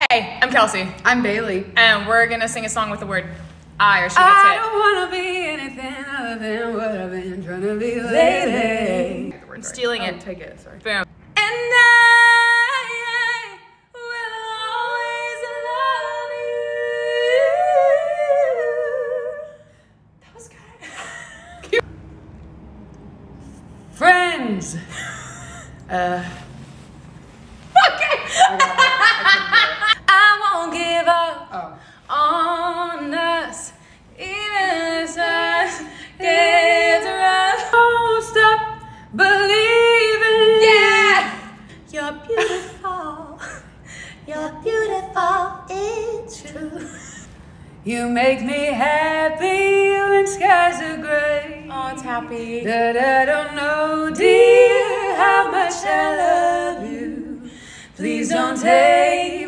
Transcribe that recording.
Hey, I'm Kelsey. I'm Bailey. And we're gonna sing a song with the word I or she I gets hit. don't wanna be anything other than what I've been trying to be lately. I'm stealing it. Take it, sorry. Boom. And I will always love you. That was good. Friends. I won't give up on us, even as us get rough. Don't stop believing. Yeah! You're beautiful, you're beautiful, it's true. You make me happy when skies are gray. Oh, it's happy. That I don't know, dear, how much I love you. Please don't take